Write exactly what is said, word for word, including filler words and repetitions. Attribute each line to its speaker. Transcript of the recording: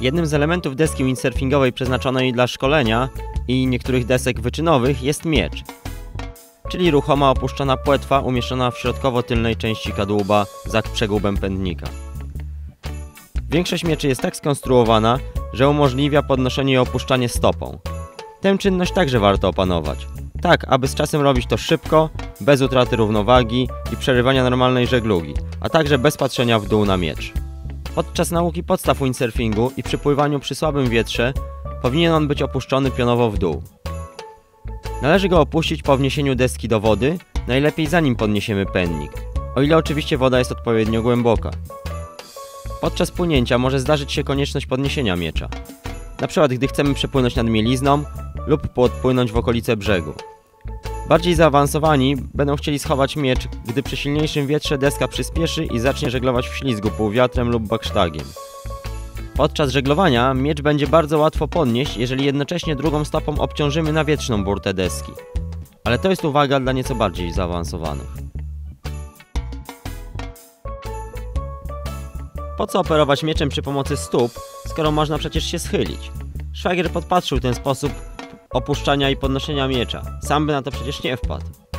Speaker 1: Jednym z elementów deski windsurfingowej przeznaczonej dla szkolenia i niektórych desek wyczynowych jest miecz, czyli ruchoma opuszczona płetwa umieszczona w środkowo-tylnej części kadłuba za przegubem pędnika. Większość mieczy jest tak skonstruowana, że umożliwia podnoszenie i opuszczanie stopą. Tę czynność także warto opanować, tak aby z czasem robić to szybko, bez utraty równowagi i przerywania normalnej żeglugi, a także bez patrzenia w dół na miecz. Podczas nauki podstaw windsurfingu i przy pływaniu przy słabym wietrze powinien on być opuszczony pionowo w dół. Należy go opuścić po wniesieniu deski do wody, najlepiej zanim podniesiemy pędnik, o ile oczywiście woda jest odpowiednio głęboka. Podczas płynięcia może zdarzyć się konieczność podniesienia miecza, na przykład gdy chcemy przepłynąć nad mielizną lub podpłynąć w okolice brzegu. Bardziej zaawansowani będą chcieli schować miecz, gdy przy silniejszym wietrze deska przyspieszy i zacznie żeglować w ślizgu półwiatrem lub baksztagiem. Podczas żeglowania miecz będzie bardzo łatwo podnieść, jeżeli jednocześnie drugą stopą obciążymy nawietrzną burtę deski. Ale to jest uwaga dla nieco bardziej zaawansowanych. Po co operować mieczem przy pomocy stóp, skoro można przecież się schylić? Szwagier podpatrzył ten sposób opuszczania i podnoszenia miecza. Sam by na to przecież nie wpadł.